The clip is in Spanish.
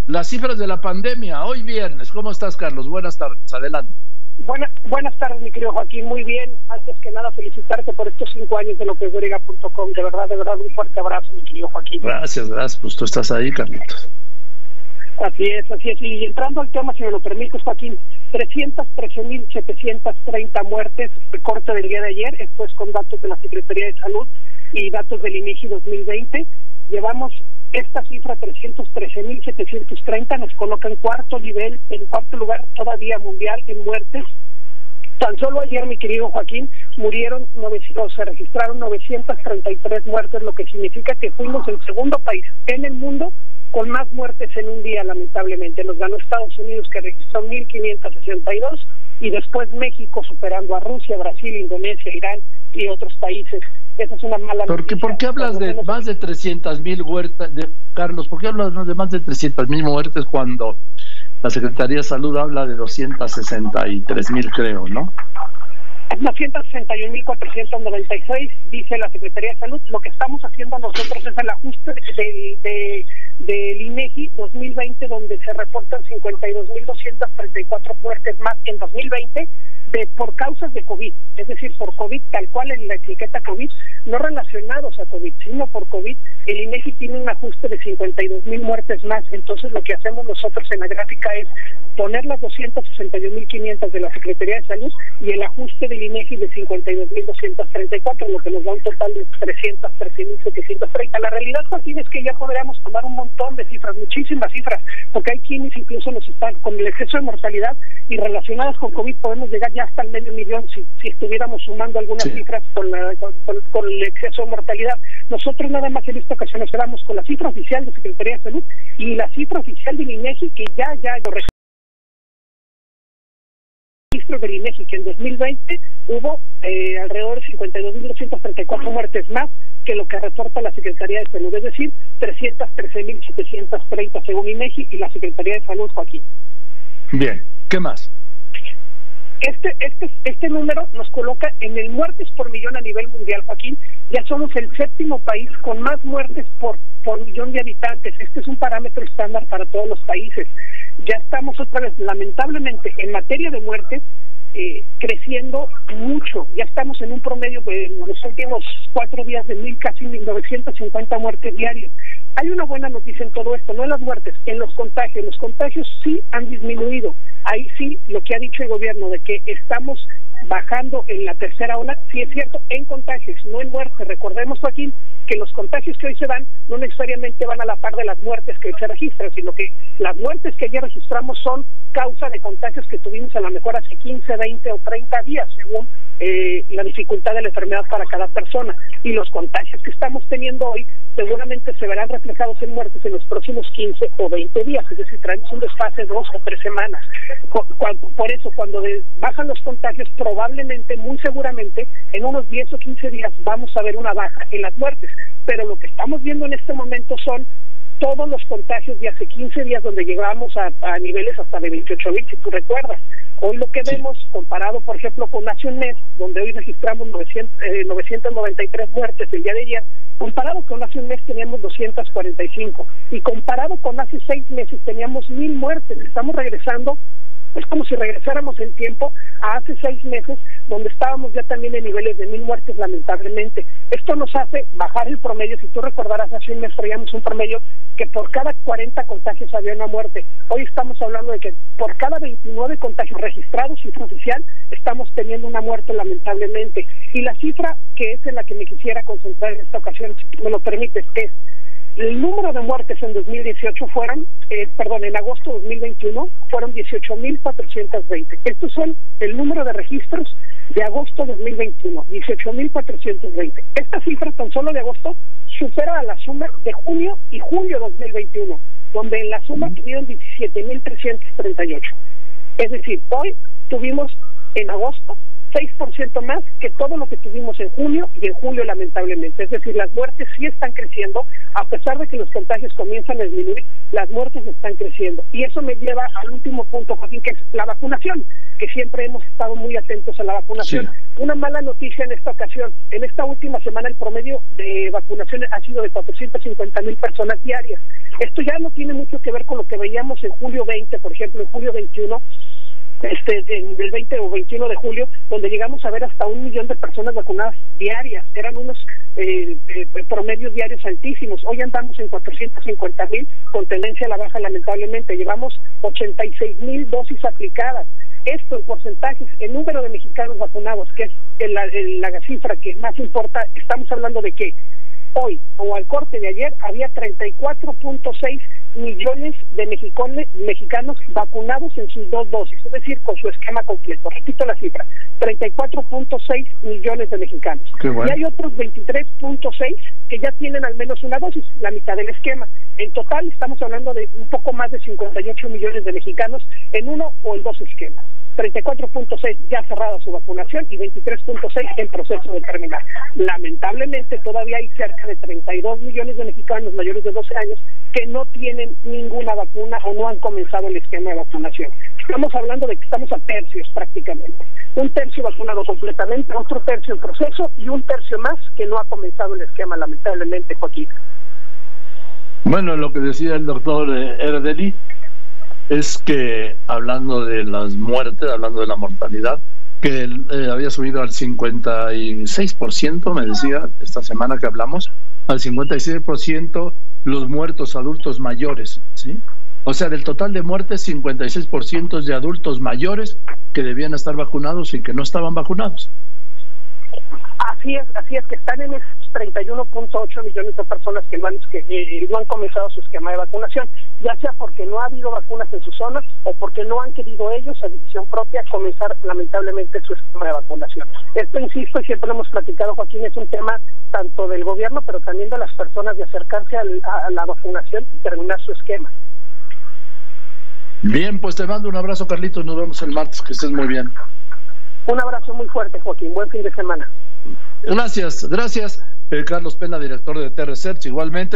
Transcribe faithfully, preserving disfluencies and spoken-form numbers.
las cifras de la pandemia, hoy viernes. ¿Cómo estás, Carlos? Buenas tardes, adelante. Buena, buenas tardes, mi querido Joaquín, muy bien. Antes que nada, felicitarte por estos cinco años de lopez doriga punto com. De verdad, de verdad, un fuerte abrazo, mi querido Joaquín. Gracias, gracias. Pues tú estás ahí, Carlitos. Así es, así es. Y entrando al tema, si me lo permites, Joaquín, trescientas trece mil setecientas treinta muertes, el corte del día de ayer, esto es con datos de la Secretaría de Salud y datos del INEGI dos mil veinte. Llevamos esta cifra, trescientas trece mil setecientos treinta, nos coloca en cuarto nivel, en cuarto lugar todavía mundial en muertes. Tan solo ayer, mi querido Joaquín, murieron, o se registraron novecientas treinta y tres muertes, lo que significa que fuimos el segundo país en el mundo con más muertes en un día, lamentablemente. Nos ganó Estados Unidos, que registró mil quinientas sesenta y dos, y después México, superando a Rusia, Brasil, Indonesia, Irán y otros países. Esa es una mala ¿Por qué, noticia. ¿Por qué hablas de más de trescientas mil muertes, de, Carlos? ¿Por qué hablas de más de trescientas mil muertes cuando la Secretaría de Salud habla de doscientas sesenta y tres mil, creo, ¿no? doscientas sesenta y un mil cuatrocientos noventa y seis, dice la Secretaría de Salud. Lo que estamos haciendo nosotros es el ajuste del de, de, de INEGI dos mil veinte, donde se reportan cincuenta y dos mil doscientas treinta y cuatro muertes más en dos mil veinte de por causas de COVID, es decir, por COVID, tal cual en la etiqueta COVID, no relacionados a COVID, sino por COVID. El INEGI tiene un ajuste de cincuenta y dos mil muertes más. Entonces lo que hacemos nosotros en la gráfica es poner las doscientas sesenta y un mil quinientas de la Secretaría de Salud y el ajuste del INEGI de cincuenta y dos mil doscientos treinta y cuatro, lo que nos da un total de trescientas trece mil setecientos treinta. La realidad, Joaquín, es que ya podríamos tomar un montón de cifras, muchísimas cifras, porque hay quienes incluso nos están con el exceso de mortalidad y relacionadas con COVID podemos llegar ya hasta el medio millón si, si estuviéramos sumando algunas sí. cifras con, la, con, con, con el exceso de mortalidad. Nosotros nada más en esta ocasión nos quedamos con la cifra oficial de Secretaría de Salud y la cifra oficial del INEGI, que ya, ya lo registro del INEGI, que en dos mil veinte hubo eh, alrededor de cincuenta y dos mil doscientas treinta y cuatro muertes más que lo que reporta la Secretaría de Salud, es decir, trescientas trece mil setecientos treinta según INEGI y la Secretaría de Salud, Joaquín. Bien, ¿qué más? Este, este, este número nos coloca en el muertes por millón a nivel mundial, Joaquín. Ya somos el séptimo país con más muertes por, por millón de habitantes. Este es un parámetro estándar para todos los países. Ya estamos otra vez, lamentablemente, en materia de muertes, eh, creciendo mucho. Ya estamos en un promedio de en los últimos cuatro días de mil, casi mil novecientas cincuenta muertes diarias. Hay una buena noticia en todo esto, no en las muertes, en los contagios. Los contagios sí han disminuido. Ahí sí, lo que ha dicho el gobierno de que estamos bajando en la tercera ola, sí es cierto, en contagios, no en muertes. Recordemos, Joaquín, que los contagios que hoy se dan no necesariamente van a la par de las muertes que hoy se registran, sino que las muertes que ayer registramos son causa de contagios que tuvimos a lo mejor hace quince, veinte o treinta días, según eh, la dificultad de la enfermedad para cada persona. Y los contagios que estamos teniendo hoy seguramente se verán reflejados en muertes en los próximos quince o veinte días, es decir, traemos un desfase de dos o tres semanas. Por eso, cuando bajan los contagios, probablemente, muy seguramente, en unos diez o quince días vamos a ver una baja en las muertes. Pero lo que estamos viendo en este momento son todos los contagios de hace quince días, donde llegamos a, a niveles hasta de veintiocho mil, si tú recuerdas. Hoy lo que vemos, comparado, por ejemplo, con hace un mes, donde hoy registramos novecientas noventa y tres muertes el día de ayer, comparado con hace un mes teníamos doscientas cuarenta y cinco, y comparado con hace seis meses teníamos mil muertes. Estamos regresando, es como si regresáramos en tiempo a hace seis meses, donde estábamos ya también en niveles de mil muertes, lamentablemente. Esto nos hace bajar el promedio. Si tú recordarás, hace un mes traíamos un promedio que por cada cuarenta contagios había una muerte. Hoy estamos hablando de que por cada veintinueve contagios registrados, cifra oficial, estamos teniendo una muerte, lamentablemente. Y la cifra que es en la que me quisiera concentrar en esta ocasión, si me lo permites, es el número de muertes en dos mil dieciocho fueron, eh, perdón, en agosto de dos mil veintiuno fueron dieciocho mil cuatrocientos veinte. Estos son el número de registros de agosto de dos mil veintiuno, dieciocho mil cuatrocientos veinte. Esta cifra tan solo de agosto supera a la suma de junio y julio de dos mil veintiuno, donde en la suma tuvieron diecisiete mil trescientos treinta y ocho. Es decir, hoy tuvimos en agosto, seis por ciento más que todo lo que tuvimos en junio y en julio, lamentablemente. Es decir, las muertes sí están creciendo, a pesar de que los contagios comienzan a disminuir, las muertes están creciendo. Y eso me lleva al último punto, Joaquín, que es la vacunación, que siempre hemos estado muy atentos a la vacunación. Sí. Una mala noticia en esta ocasión: en esta última semana el promedio de vacunación ha sido de cuatrocientas cincuenta mil personas diarias. Esto ya no tiene mucho que ver con lo que veíamos en julio veinte, por ejemplo, en julio veintiuno, Este, en el veinte o veintiuno de julio, donde llegamos a ver hasta un millón de personas vacunadas diarias. Eran unos eh, eh, promedios diarios altísimos. Hoy andamos en cuatrocientas cincuenta mil, con tendencia a la baja, lamentablemente. Llevamos ochenta y seis mil dosis aplicadas. Esto en porcentajes, el número de mexicanos vacunados, que es la, la cifra que más importa, estamos hablando de que hoy, o al corte de ayer, había treinta y cuatro punto seis millones de mexicones, mexicanos vacunados en sus dos dosis, es decir, con su esquema completo. Repito la cifra, treinta y cuatro punto seis millones de mexicanos. Bueno. Y hay otros veintitrés punto seis que ya tienen al menos una dosis, la mitad del esquema. En total estamos hablando de un poco más de cincuenta y ocho millones de mexicanos en uno o en dos esquemas. treinta y cuatro punto seis ya cerrada su vacunación y veintitrés punto seis en proceso de terminar. Lamentablemente todavía hay cerca de treinta y dos millones de mexicanos mayores de doce años que no tienen ninguna vacuna o no han comenzado el esquema de vacunación. Estamos hablando de que estamos a tercios prácticamente. Un tercio vacunado completamente, otro tercio en proceso y un tercio más que no ha comenzado el esquema, lamentablemente, Joaquín. Bueno, lo que decía el doctor Erdely es que, hablando de las muertes, hablando de la mortalidad, que eh, había subido al cincuenta y seis por ciento, me decía esta semana que hablamos, al cincuenta y seis por ciento los muertos adultos mayores, ¿sí? O sea, del total de muertes, cincuenta y seis por ciento de adultos mayores que debían estar vacunados y que no estaban vacunados. Así es, así es, que están en esos treinta y uno punto ocho millones de personas que, no han, que eh, no han comenzado su esquema de vacunación, ya sea porque no ha habido vacunas en su zona o porque no han querido ellos, a decisión propia, comenzar lamentablemente su esquema de vacunación. Esto, insisto, y siempre lo hemos platicado, Joaquín, es un tema tanto del gobierno, pero también de las personas, de acercarse al, a la vacunación y terminar su esquema. Bien, pues te mando un abrazo, Carlitos, nos vemos el martes, que estés muy bien. Un abrazo muy fuerte, Joaquín, buen fin de semana. Gracias, gracias. Eh, Carlos Pena, director de T-Research, igualmente.